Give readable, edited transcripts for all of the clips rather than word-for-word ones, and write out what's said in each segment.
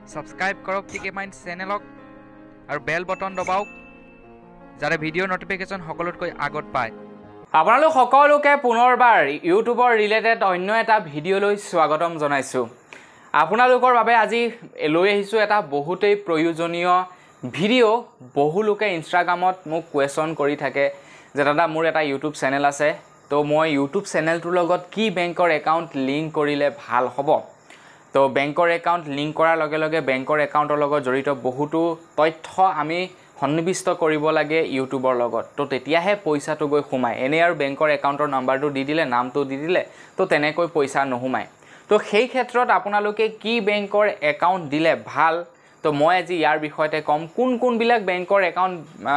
Subscribe কৰক টিকেমাইণ্ড চেনেলক আৰু বেল button দবাওক যাতে ভিডিঅ' নটিফিকেশ্যন সকলোতকৈ আগত পায়। আপোনালোক সকলোকে পুনৰবাৰ ইউটিউবৰ ৰিলেটেড অন্য এটা ভিডিঅ'লৈ স্বাগতম জনাইছোঁ। আপোনালোকৰ বাবে আজি লৈ আহিছোঁ এটা বহুতেই প্ৰয়োজনীয় ভিডিঅ'। বহু লোকে ইনষ্টাগ্ৰামত মোক কুৱেশ্যন কৰি থাকে যে দাদা মোৰ এটা ইউটিউব চেনেল আছে, তো মই ইউটিউব চেনেলটোৰ লগত কি বেংকৰ একাউণ্ট লিংক কৰিলে ভাল হ'ব। তো বেংকৰ একাউণ্ট লিংক কৰাৰ লগে লগে বেংকৰ একাউণ্টৰ লগত জড়িত বহুতো তথ্য আমি সন্নিবিষ্ট কৰিব লাগে ইউটিউবৰ লগত, তো তেতিয়াহে পইচাটো গৈ সোমায়। এনেই আৰু বেংকৰ একাউণ্টৰ নাম্বাৰটো দি দিলে, নামটো দি দিলে, তো তেনেকৈ পইচা নোসোমায়। তো সেই ক্ষেত্ৰত আপোনালোকে কি বেংকৰ একাউণ্ট দিলে ভাল, তো মই আজি ইয়াৰ বিষয়তে ক'ম। কোনবিলাক বেংকৰ একাউণ্ট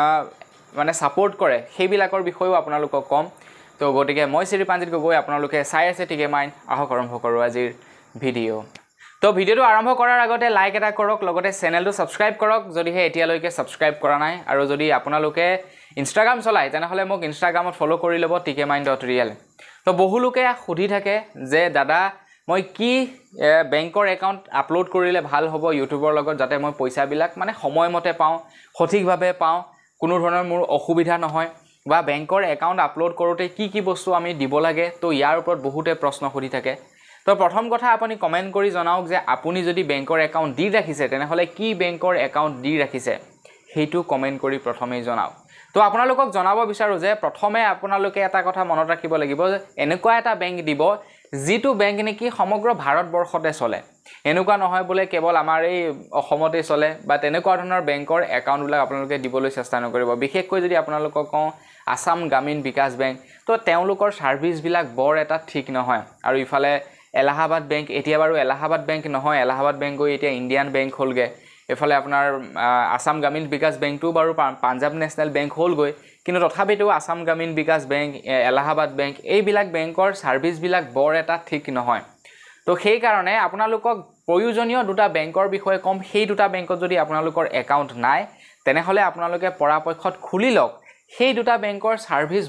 মানে ছাপোৰ্ট কৰে সেইবিলাকৰ বিষয়েও আপোনালোকক ক'ম। তো গতিকে মই শ্ৰীপাঞ্জিত গগৈ, আপোনালোকে চাই আছে টিকেমাইণ্ড। আহক আৰম্ভ কৰোঁ আজিৰ ভিডিঅ'। তো ভিডিঅ'টো আৰম্ভ কৰাৰ আগতে লাইক এটা কৰক, লগতে চেনেলটো ছাবস্ক্ৰাইব কৰক যদিহে এতিয়ালৈকে ছাবস্ক্ৰাইব কৰা নাই। আৰু যদি আপোনালোকে ইনষ্টাগ্ৰাম চলায় তেনেহ'লে মোক ইনষ্টাগ্ৰামত ফ'ল' কৰি ল'ব tkmind.real। তো বহু লোকে সুধি থাকে যে দাদা মই কি বেংকৰ একাউণ্ট আপলোড কৰিলে ভাল হ'ব ইউটিউবৰ লগত, যাতে মই পইচাবিলাক মানে সময়মতে পাওঁ, সঠিকভাৱে পাওঁ, কোনো ধৰণৰ মোৰ অসুবিধা নহয়, বা বেংকৰ একাউণ্ট আপলোড কৰোঁতে কি বস্তু আমি দিব লাগে। তো ইয়াৰ ওপৰত বহুতে প্ৰশ্ন সুধি থাকে। তো প্ৰথম কথা আপুনি কমেণ্ট কৰি জনাওক যে আপুনি যদি বেংকৰ একাউণ্ট দি ৰাখিছে তেনেহ'লে কি বেংকৰ একাউণ্ট দি ৰাখিছে, সেইটো কমেণ্ট কৰি প্ৰথমেই জনাওক। তো আপোনালোকক জনাব বিচাৰোঁ যে প্ৰথমে আপোনালোকে এটা কথা মনত ৰাখিব লাগিব যে এনেকুৱা এটা বেংক দিব যিটো বেংক নেকি সমগ্ৰ ভাৰতবৰ্ষতে চলে। এনেকুৱা নহয় বোলে কেৱল আমাৰ এই অসমতেই চলে, বা তেনেকুৱা ধৰণৰ বেংকৰ একাউণ্টবিলাক আপোনালোকে দিবলৈ চেষ্টা নকৰিব। বিশেষকৈ যদি আপোনালোকক কওঁ আসাম গ্ৰামীণ বিকাশ বেংক, তো তেওঁলোকৰ ছাৰ্ভিচবিলাক বৰ এটা ঠিক নহয়। আৰু ইফালে এলাহাবাদ বেংক, এতিয়া বাৰু এলাহাবাদ বেংক নহয়, এলাহাবাদ বেংক গৈ এতিয়া ইণ্ডিয়ান বেংক হ'লগৈ। এইফালে আপোনাৰ আসাম গ্ৰামীণ বিকাশ বেংকটো বাৰু পাঞ্জাৱ নেশ্যনেল বেংক হ'লগৈ, কিন্তু তথাপিতো আসাম গ্ৰামীণ বিকাশ বেংক, এলাহাবাদ বেংক, এইবিলাক বেংকৰ ছাৰ্ভিচবিলাক বৰ এটা ঠিক নহয়। তো সেইকাৰণে আপোনালোকক প্ৰয়োজনীয় দুটা বেংকৰ বিষয়ে ক'ম। সেই দুটা বেংকত যদি আপোনালোকৰ একাউণ্ট নাই তেনেহ'লে আপোনালোকে পৰাপক্ষত খুলি লওক। সেই দুটা বেংকৰ ছাৰ্ভিচ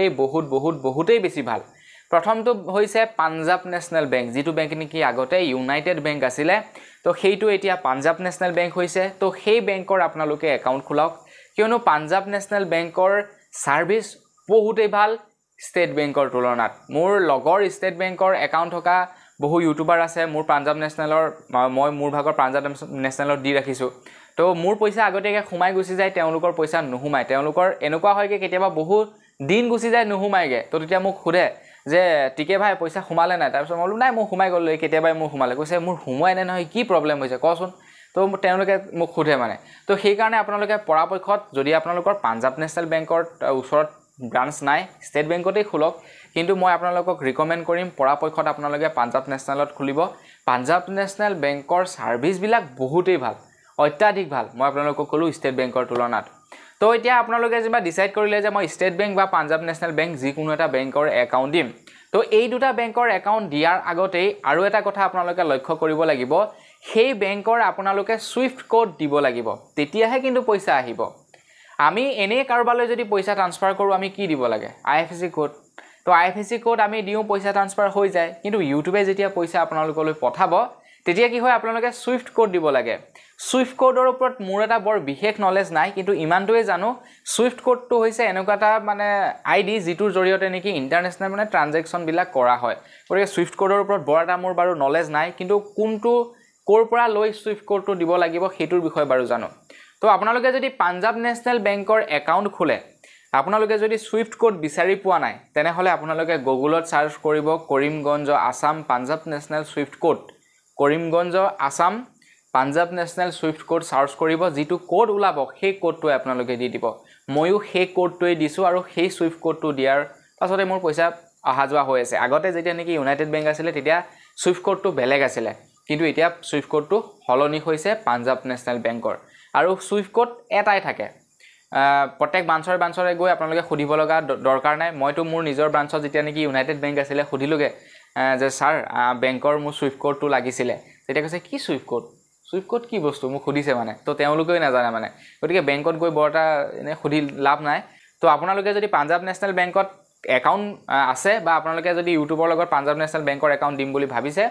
বহুতেই বেছি ভাল। প্ৰথমটো হৈছে পাঞ্জাৱ নেশ্যনেল বেংক, যিটো বেংক নেকি আগতে ইউনাইটেড বেংক আছিলে, তো সেইটো এতিয়া পাঞ্জাৱ নেশ্যনেল বেংক হৈছে। তো সেই বেংকৰ আপোনালোকে একাউণ্ট খোলাওক, কিয়নো পাঞ্জাৱ নেশ্যনেল বেংকৰ ছাৰ্ভিচ বহুতেই ভাল ষ্টেট বেংকৰ তুলনাত। মোৰ লগৰ ষ্টেট বেংকৰ একাউণ্ট থকা বহু ইউটিউবাৰ আছে। মোৰ পাঞ্জাৱ নেশ্যনেলৰ মই মোৰ ভাগৰ পাঞ্জাৱ নেশ্যনেলত দি ৰাখিছোঁ। তো মোৰ পইচা আগতীয়াকৈ সোমাই গুচি যায়, তেওঁলোকৰ পইচা নোসোমায়। তেওঁলোকৰ এনেকুৱা হয়গৈ কেতিয়াবা বহুত দিন গুচি যায় নোসোমায়গৈ। তো তেতিয়া মোক সোধে যে টিকে ভাই পইচা সোমালে নাই? তাৰপিছত মই বোলো নাই মোৰ সোমাই গ'ল, কেতিয়াবাই মোৰ সোমালে। কৈছে মোৰ সোমোৱাই নাই নহয়, কি প্ৰব্লেম হৈছে কচোন? তো তেওঁলোকে মোক সোধে মানে। তো সেইকাৰণে আপোনালোকে পৰাপক্ষত যদি আপোনালোকৰ পাঞ্জাৱ নেশ্যনেল বেংকৰ ওচৰত ব্ৰাঞ্চ নাই, ষ্টেট বেংকতেই খোলক। কিন্তু মই আপোনালোকক ৰিকমেণ্ড কৰিম পৰাপক্ষত আপোনালোকে পাঞ্জাৱ নেশ্যনেলত খুলিব। পাঞ্জাৱ নেশ্যনেল বেংকৰ ছাৰ্ভিচবিলাক বহুতেই ভাল, অত্যাধিক ভাল, মই আপোনালোকক ক'লোঁ ষ্টেট বেংকৰ তুলনাত। তো এতিয়া আপোনালোকে যেনিবা ডিচাইড কৰিলে যে মই ষ্টেট বেংক বা পাঞ্জাৱ নেশ্যনেল বেংক যিকোনো এটা বেংকৰ একাউণ্ট দিম। তো এই দুটা বেংকৰ একাউণ্ট দিয়াৰ আগতেই আৰু এটা কথা আপোনালোকে লক্ষ্য কৰিব লাগিব, সেই বেংকৰ আপোনালোকে ছুইফ্ট কোড দিব লাগিব, তেতিয়াহে কিন্তু পইচা আহিব। আমি এনেই কাৰোবালৈ যদি পইচা ট্ৰান্সফাৰ কৰোঁ আমি কি দিব লাগে? IFSC code. তো IFSC কোড আমি দিওঁ, পইচা ট্ৰান্সফাৰ হৈ যায়। কিন্তু ইউটিউবে যেতিয়া পইচা আপোনালোকলৈ পঠাব তেতিয়া কি হয়, আপোনালোকে ছুইফ্ট কোড দিব লাগে। ছুইফ্ট কোডৰ ওপৰত মোৰ এটা বৰ বিশেষ নলেজ নাই, কিন্তু ইমানটোৱে জানো ছুইফ্ট কোডটো হৈছে এনেকুৱা এটা মানে ID যিটোৰ জৰিয়তে নেকি ইণ্টাৰনেশ্যনেল মানে ট্ৰানজেকশ্যনবিলাক কৰা হয়। গতিকে ছুইফ্ট কোডৰ ওপৰত বৰ এটা মোৰ বাৰু নলেজ নাই, কিন্তু কোনটো ক'ৰ পৰা লৈ ছুইফ্ট কোডটো দিব লাগিব সেইটোৰ বিষয়ে বাৰু জানো। তো আপোনালোকে যদি পাঞ্জাৱ নেশ্যনেল বেংকৰ একাউণ্ট খোলে, আপোনালোকে যদি ছুইফ্ট কোড বিচাৰি পোৱা নাই তেনেহ'লে আপোনালোকে গুগলত ছাৰ্চ কৰিব Karimganj Assam Punjab national swift code. Karimganj Assam Punjab national swift code search কৰিব, যিটো কোড ওলাব সেই কোডটোৱে আপোনালোকে দি দিব। ময়ো সেই কোডটোৱে দিছোঁ, আৰু সেই ছুইফ্ট কোডটো দিয়াৰ পাছতে মোৰ পইচা অহা যোৱা হৈ আছে। আগতে যেতিয়া নেকি ইউনাইটেড বেংক আছিলে তেতিয়া ছুইফ্ট কোডটো বেলেগ আছিলে, কিন্তু এতিয়া ছুইফ্ট কোডটো সলনি হৈছে পাঞ্জাৱ নেশ্যনেল বেংকৰ। আৰু ছুইফ্ট কোড এটাই থাকে, প্ৰত্যেক ব্ৰাঞ্চৰে গৈ আপোনালোকে সুধিব লগা দৰকাৰ নাই। মইতো মোৰ নিজৰ ব্ৰাঞ্চত যেতিয়া নেকি ইউনাইটেড বেংক আছিলে সুধিলোগৈ যে ছাৰ বেংকৰ মোৰ ছুইফ্ট কোডটো লাগিছিলে। তেতিয়া কৈছে কি ছুইফ্ট কোড? ছুইফ্ট কোড কি বস্তু মোক সুধিছে মানে। তো তেওঁলোকেও নাজানে মানে, গতিকে বেংকত গৈ বৰ এটা এনেই সুধি লাভ নাই। তো আপোনালোকে যদি পাঞ্জাৱ নেশ্যনেল বেংকত একাউণ্ট আছে, বা আপোনালোকে যদি ইউটিউবৰ লগত পাঞ্জাৱ নেশ্যনেল বেংকৰ একাউণ্ট দিম বুলি ভাবিছে,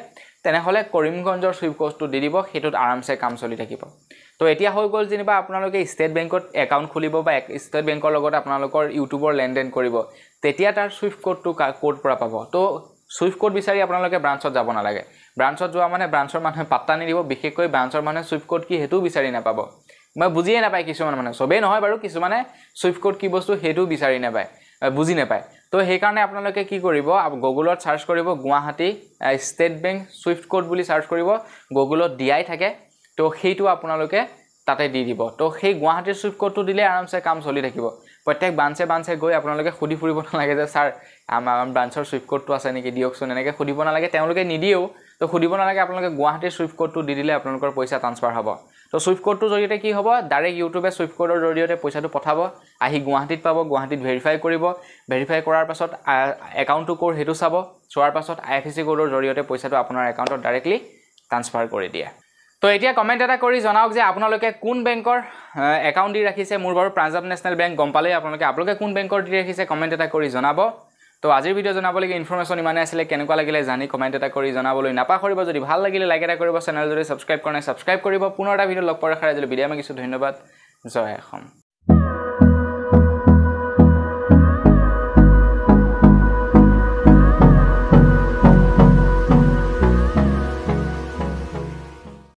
তেনেহ'লে কৰিমগঞ্জৰ সুইফট কোডটো দি দিব, সেইটোত আৰামছে কাম চলি থাকিব। তো এতিয়া হৈ গ'ল যেনিবা আপোনালোকে ষ্টেট বেংকত একাউণ্ট খুলিব বা ষ্টেট বেংকৰ লগত আপোনালোকৰ ইউটিউবৰ লেনদেন কৰিব, তেতিয়া তাৰ সুইফট কোডটো ক'ৰ পৰা পাব। তো সুইফট কোড বিচাৰি আপোনালোকে ব্ৰাঞ্চত যাব নালাগে। ব্ৰাঞ্চত যোৱা মানে ব্ৰাঞ্চৰ মানুহে পাত্তা নিদিব, বিশেষকৈ ব্ৰাঞ্চৰ মানুহে সুইফট কোড কি সেইটোও বিচাৰি নাপাব। মই বুজিয়ে নাপায় কিছুমান মানুহে, চবেই নহয় বাৰু, কিছুমানে সুইফট কোড কি বস্তু সেইটোও বিচাৰি নাপায়, বুজি নাপায়। তো সেইকাৰণে আপোনালোকে কি কৰিব, গুগলত চাৰ্চ কৰিব Guwahati state bank swift code বুলি চাৰ্চ কৰিব, গুগলত দিয়াই থাকে। তো সেইটো আপোনালোকে তাতে দি দিব। তো সেই গুৱাহাটীৰ সুইফট কোডটো দিলে আৰামছে কাম চলি থাকিব। প্ৰত্যেক ব্ৰাঞ্চে গৈ আপোনালোকে সুধি ফুৰিব নালাগে যে ছাৰ আমাৰ ব্ৰাঞ্চৰ সুইফট কোডটো আছে নেকি দিয়কচোন, এনেকৈ সুধিব নালাগে, তেওঁলোকে নিদিয়েও। তো সুধিব নালাগে, আপোনালোকে গুৱাহাটীৰ সুইফট কোডটো দি দিলে আপোনালোকৰ পইচা ট্ৰান্সফাৰ হ'ব। তো সুইফট কোডটোৰ জৰিয়তে কি হ'ব, ডাইৰেক্ট ইউটিউবে সুইফট কোডৰ জৰিয়তে পইচাটো পঠাব, আহি গুৱাহাটীত পাব, গুৱাহাটীত ভেৰিফাই কৰিব, ভেৰিফাই কৰাৰ পাছত একাউণ্টটো ক'ৰ সেইটো চাব, চোৱাৰ পাছত IFSC কোডৰ জৰিয়তে পইচাটো আপোনাৰ একাউণ্টত ডাইৰেক্টলি ট্ৰান্সফাৰ কৰি দিয়ে। তো এতিয়া কমেণ্ট এটা কৰি জনাওক যে আপোনালোকে কোন বেংকৰ একাউণ্ট দি ৰাখিছে। মোৰ বাৰু পাঞ্জাৱ নেশ্যনেল বেংক গম পালেই আপোনালোকে কোন বেংকৰ দি ৰাখিছে কমেণ্ট এটা কৰি জনাব। তো আজিৰ ভিডিঅ' জনাবলগীয়া ইনফৰমেশ্যন ইমানে আছিলে, কেনেকুৱা লাগিলে জানি কমেণ্ট এটা কৰি জনাবলৈ নাপাহৰিব। যদি ভাল লাগিলে লাইক এটা কৰিব, চেনেল যদি ছাবস্ক্ৰাইব কৰা নাই ছাবস্ক্ৰাইব কৰিব। পুনৰ এটা ভিডিঅ' লগ পোৱাৰ আশাৰে যদি বিদায় মাগিছোঁ, ধন্যবাদ, জয় অসম।